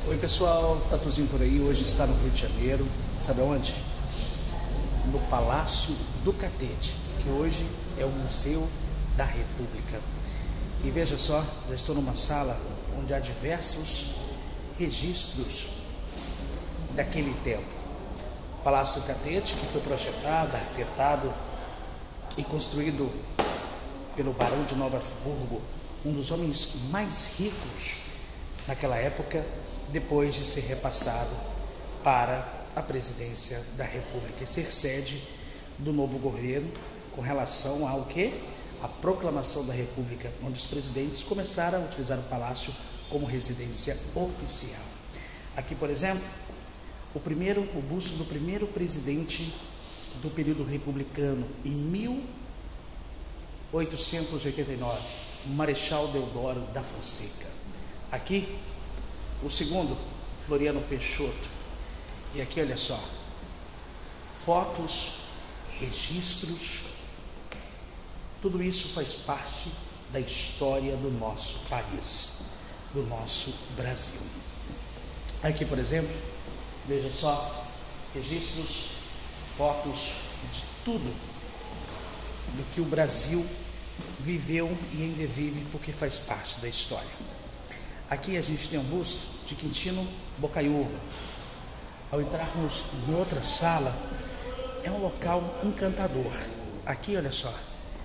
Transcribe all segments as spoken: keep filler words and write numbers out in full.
Oi pessoal, Tatuzinho por aí, hoje está no Rio de Janeiro, sabe aonde? No Palácio do Catete, que hoje é o Museu da República. E veja só, já estou numa sala onde há diversos registros daquele tempo. O Palácio do Catete, que foi projetado, arquitetado e construído pelo Barão de Nova Friburgo, um dos homens mais ricos naquela época, depois de ser repassado para a presidência da República e ser sede do novo governo com relação ao que? A proclamação da República, onde os presidentes começaram a utilizar o palácio como residência oficial. Aqui, por exemplo, o primeiro, o busto do primeiro presidente do período republicano, em mil oitocentos e oitenta e nove, Marechal Deodoro da Fonseca. Aqui, o segundo, Floriano Peixoto. E aqui, olha só, fotos, registros, tudo isso faz parte da história do nosso país, do nosso Brasil. Aqui, por exemplo, veja só, registros, fotos de tudo do que o Brasil viveu e ainda vive, porque faz parte da história. Aqui a gente tem um busto de Quintino Bocaiúva. Ao entrarmos em outra sala, é um local encantador. Aqui, olha só,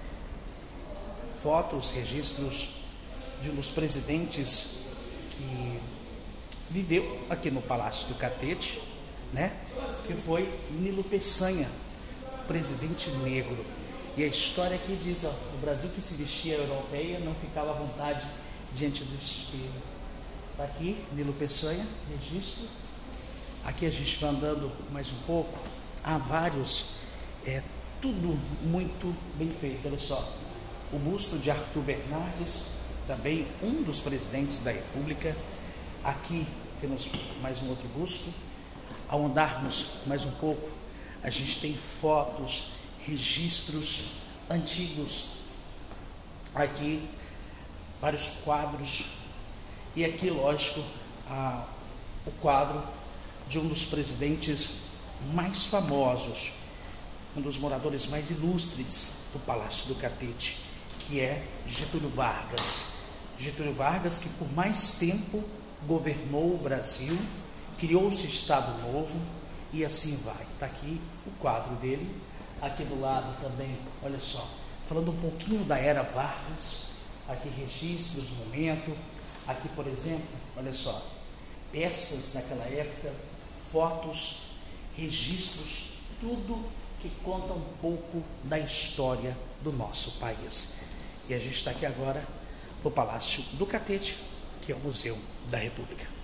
fotos, registros de um dos presidentes que viveu aqui no Palácio do Catete, né? Que foi Nilo Peçanha, presidente negro. E a história aqui diz, ó, o Brasil que se vestia europeia não ficava à vontade diante do espelho. Está aqui, Nilo Peçanha, registro. Aqui a gente vai andando mais um pouco. Há vários, é tudo muito bem feito. Olha só, o busto de Arthur Bernardes, também um dos presidentes da República. Aqui temos mais um outro busto. Ao andarmos mais um pouco, a gente tem fotos, registros antigos. Aqui, vários quadros. E aqui, lógico, a, o quadro de um dos presidentes mais famosos, um dos moradores mais ilustres do Palácio do Catete, que é Getúlio Vargas. Getúlio Vargas, que por mais tempo governou o Brasil, criou-se Estado Novo e assim vai. Está aqui o quadro dele. Aqui do lado também, olha só, falando um pouquinho da era Vargas, aqui registros, momento. Aqui, por exemplo, olha só, peças daquela época, fotos, registros, tudo que conta um pouco da história do nosso país. E a gente está aqui agora no Palácio do Catete, que é o Museu da República.